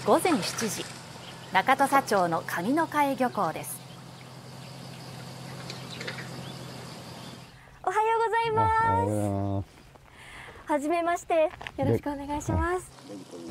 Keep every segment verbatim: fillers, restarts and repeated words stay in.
ごぜんしちじ、中土佐町の上ノ加江漁港です。 おはようございます。はじめまして、よろしくお願いします。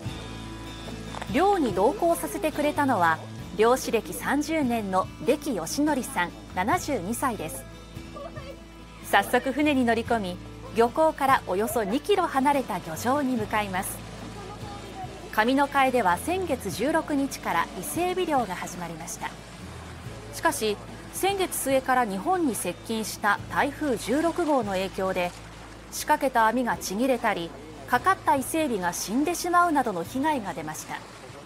漁に同行させてくれたのは漁師歴さんじゅうねんの出来義則さん、ななじゅうにさいです。早速船に乗り込み、漁港からおよそにキロ離れた漁場に向かいます。上ノ加江では先月じゅうろくにちから伊勢エビ漁が始まりました。しかし先月末から日本に接近した台風じゅうろくごうの影響で、仕掛けた網がちぎれたり、かかった伊勢エビが死んでしまうなどの被害が出ました。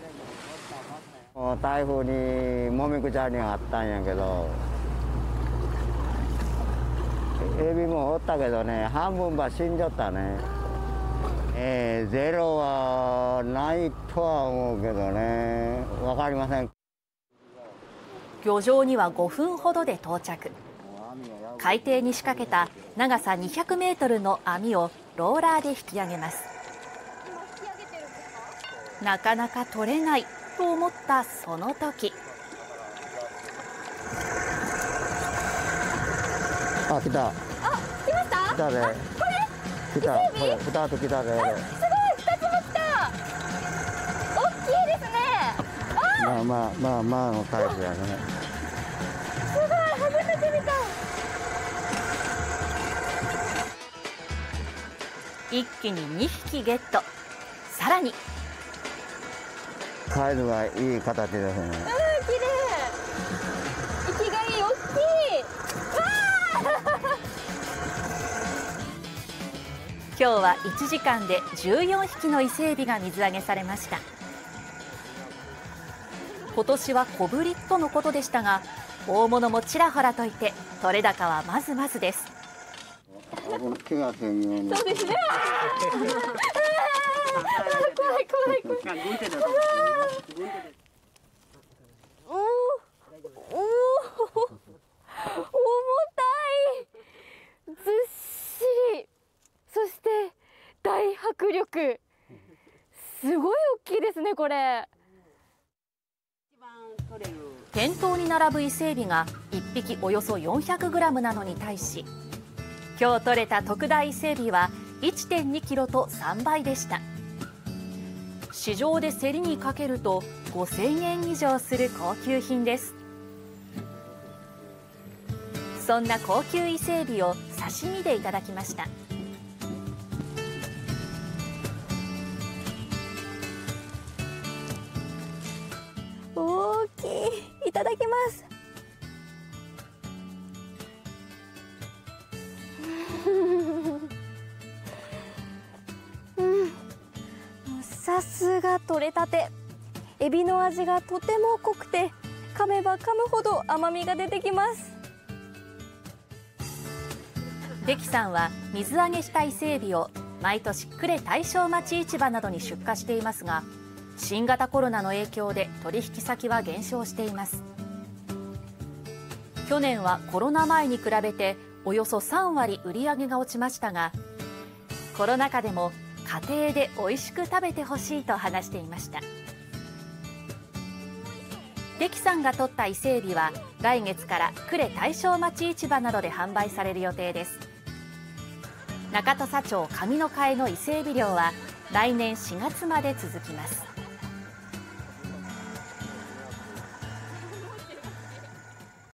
台風にもみくちゃにあったんやけど、エビもおったけどね、半分ば死んじゃったね。えー、ゼロはないとは思うけどね、分かりません。 漁場にはごふんほどで到着。海底に仕掛けた長さにひゃくメートルの網をローラーで引き上げます。なかなか取れないと思ったその時、 あ、 あ、来た。 来ました。 来たで。 これ。 来た。これ、二つ来たで。 すごい、二つも来た。大きいですね。 まあまあまあまあのタイプやね。 すごい、初めて見た。 一気ににひきゲット。さらにサイズがいい形ですね。 うん、綺麗。生きがいい、大きい。 今日はいちじかんでじゅうよんひきの伊勢エビが水揚げされました。今年は小ぶりとのことでしたが、大物もちらほらといて取れ高はまずまずです。 怪我せんように。 そうですね。怖い怖い怖い。おお、おお、重たい。ずっしり。そして大迫力。すごい大きいですね、これ。 店頭に並ぶ伊勢エビがいっぴきおよそ よんひゃくグラム なのに対し、今日取れた特大伊勢エビは いってんにキロとさんばいでした。市場で競りにかけるとごせんえん以上する高級品です。そんな高級伊勢エビを刺身でいただきました。 大きい。いただきます。うん、さすが取れたて。エビの味がとても濃くて、噛めば噛むほど甘みが出てきます。 出来さんは水揚げした伊勢エビを毎年呉大正町市場などに出荷していますが、新型コロナの影響で取引先は減少しています。去年はコロナ前に比べておよそさんわり売り上げが落ちましたが、コロナ禍でも家庭で美味しく食べてほしいと話していました。出来さんが取った伊勢エビは来月から呉大正町市場などで販売される予定です。中土佐町上ノ加江の伊勢エビ漁は来年しがつまで続きます。